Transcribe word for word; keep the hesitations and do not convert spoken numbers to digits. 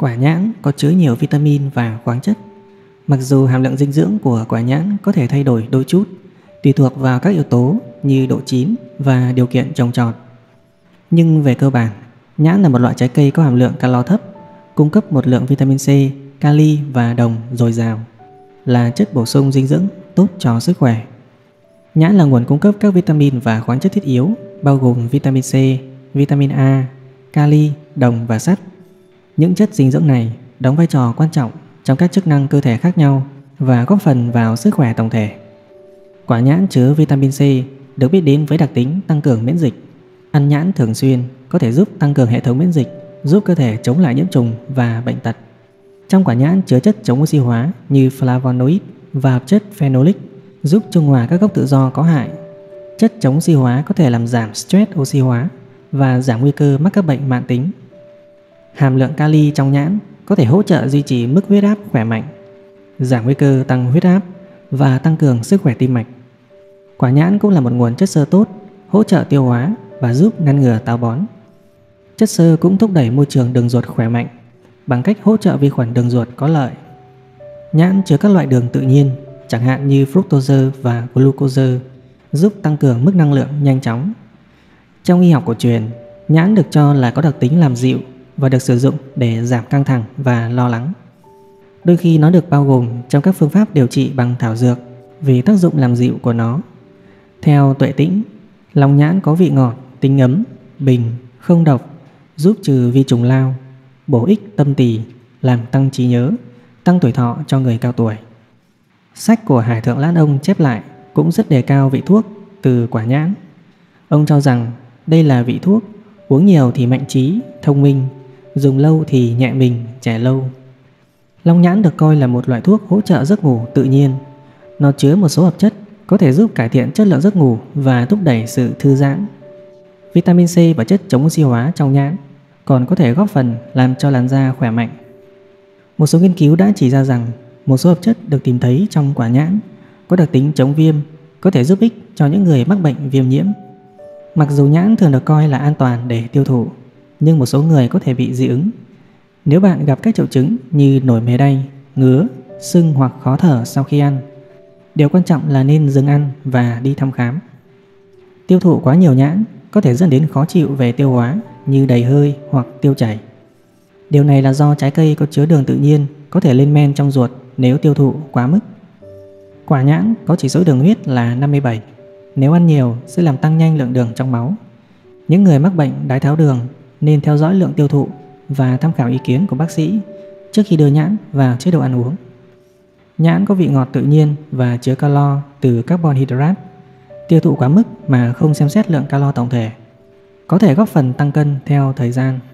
Quả nhãn có chứa nhiều vitamin và khoáng chất. Mặc dù hàm lượng dinh dưỡng của quả nhãn có thể thay đổi đôi chút, tùy thuộc vào các yếu tố như độ chín và điều kiện trồng trọt. Nhưng về cơ bản, nhãn là một loại trái cây có hàm lượng calo thấp, cung cấp một lượng vitamin C, kali và đồng dồi dào, là chất bổ sung dinh dưỡng tốt cho sức khỏe. Nhãn là nguồn cung cấp các vitamin và khoáng chất thiết yếu, bao gồm vitamin C, vitamin A, kali, đồng và sắt. Những chất dinh dưỡng này đóng vai trò quan trọng trong các chức năng cơ thể khác nhau và góp phần vào sức khỏe tổng thể. Quả nhãn chứa vitamin C được biết đến với đặc tính tăng cường miễn dịch. Ăn nhãn thường xuyên có thể giúp tăng cường hệ thống miễn dịch, giúp cơ thể chống lại nhiễm trùng và bệnh tật. Trong quả nhãn chứa chất chống oxy hóa như flavonoid và hợp chất phenolic, giúp trung hòa các gốc tự do có hại. Chất chống oxy hóa có thể làm giảm stress oxy hóa và giảm nguy cơ mắc các bệnh mãn tính. Hàm lượng kali trong nhãn có thể hỗ trợ duy trì mức huyết áp khỏe mạnh, giảm nguy cơ tăng huyết áp và tăng cường sức khỏe tim mạch. Quả nhãn cũng là một nguồn chất xơ tốt, hỗ trợ tiêu hóa và giúp ngăn ngừa táo bón. Chất xơ cũng thúc đẩy môi trường đường ruột khỏe mạnh bằng cách hỗ trợ vi khuẩn đường ruột có lợi. Nhãn chứa các loại đường tự nhiên, chẳng hạn như fructose và glucose, giúp tăng cường mức năng lượng nhanh chóng. Trong y học cổ truyền, nhãn được cho là có đặc tính làm dịu và được sử dụng để giảm căng thẳng và lo lắng. Đôi khi nó được bao gồm trong các phương pháp điều trị bằng thảo dược vì tác dụng làm dịu của nó. Theo Tuệ Tĩnh, lòng nhãn có vị ngọt, tính ấm, bình, không độc, giúp trừ vi trùng lao, bổ ích tâm tỳ, làm tăng trí nhớ, tăng tuổi thọ cho người cao tuổi. Sách của Hải Thượng Lãn Ông chép lại cũng rất đề cao vị thuốc từ quả nhãn. Ông cho rằng đây là vị thuốc uống nhiều thì mạnh trí, thông minh, dùng lâu thì nhẹ mình, trẻ lâu. Long nhãn được coi là một loại thuốc hỗ trợ giấc ngủ tự nhiên. Nó chứa một số hợp chất có thể giúp cải thiện chất lượng giấc ngủ và thúc đẩy sự thư giãn. Vitamin C và chất chống oxy hóa trong nhãn còn có thể góp phần làm cho làn da khỏe mạnh. Một số nghiên cứu đã chỉ ra rằng một số hợp chất được tìm thấy trong quả nhãn có đặc tính chống viêm, có thể giúp ích cho những người mắc bệnh viêm nhiễm. Mặc dù nhãn thường được coi là an toàn để tiêu thụ, nhưng một số người có thể bị dị ứng. Nếu bạn gặp các triệu chứng như nổi mề đay, ngứa, sưng hoặc khó thở sau khi ăn, điều quan trọng là nên dừng ăn và đi thăm khám. Tiêu thụ quá nhiều nhãn có thể dẫn đến khó chịu về tiêu hóa như đầy hơi hoặc tiêu chảy. Điều này là do trái cây có chứa đường tự nhiên có thể lên men trong ruột nếu tiêu thụ quá mức. Quả nhãn có chỉ số đường huyết là năm mươi bảy. Nếu ăn nhiều sẽ làm tăng nhanh lượng đường trong máu. Những người mắc bệnh đái tháo đường nên theo dõi lượng tiêu thụ và tham khảo ý kiến của bác sĩ trước khi đưa nhãn vào chế độ ăn uống. Nhãn có vị ngọt tự nhiên và chứa calo từ carbon hydrate. Tiêu thụ quá mức mà không xem xét lượng calo tổng thể có thể góp phần tăng cân theo thời gian.